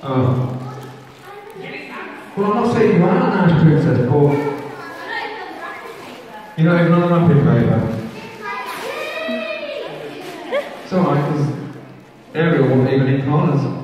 Oh. Well, I'm not saying you are a nice princess, but you're not even on the wrapping paper. It's alright, because Ariel wasn't even in corners.